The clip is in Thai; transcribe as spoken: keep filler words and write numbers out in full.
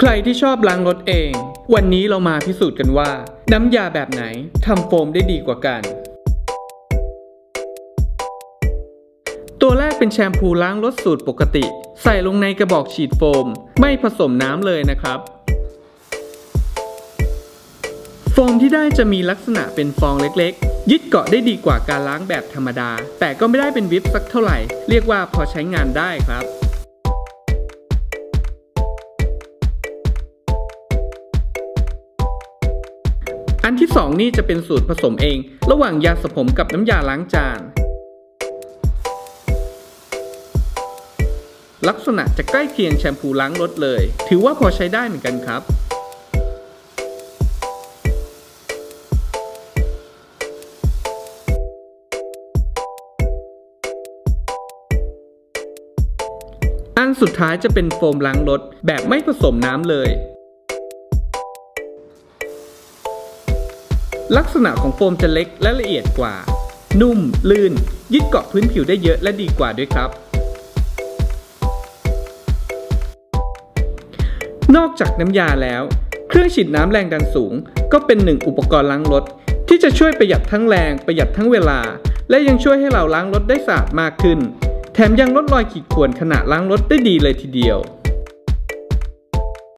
ใครที่ชอบล้างรถเองวันนี้เรามาพิสูจน์กันว่าน้ำยาแบบไหนทำโฟมได้ดีกว่ากันตัวแรกเป็นแชมพูล้างรถสูตรปกติใส่ลงในกระบอกฉีดโฟมไม่ผสมน้ำเลยนะครับโฟมที่ได้จะมีลักษณะเป็นฟองเล็กๆยึดเกาะได้ดีกว่าการล้างแบบธรรมดาแต่ก็ไม่ได้เป็นวิปสักเท่าไหร่เรียกว่าพอใช้งานได้ครับอันที่สองนี่จะเป็นสูตรผสมเองระหว่างยาสระผมกับน้ำยาล้างจานลักษณะจะใกล้เคียงแชมพูล้างรถเลยถือว่าพอใช้ได้เหมือนกันครับอันสุดท้ายจะเป็นโฟมล้างรถแบบไม่ผสมน้ำเลยลักษณะของโฟมจะเล็กและละเอียดกว่านุ่มลื่นยึดเกาะพื้นผิวได้เยอะและดีกว่าด้วยครับนอกจากน้ำยาแล้วเครื่องฉีดน้ำแรงดันสูงก็เป็นหนึ่งอุปกรณ์ล้างรถที่จะช่วยประหยัดทั้งแรงประหยัดทั้งเวลาและยังช่วยให้เราล้างรถได้สะอาดมากขึ้นแถมยังลดรอยขีดข่วนขณะล้างรถได้ดีเลยทีเดียว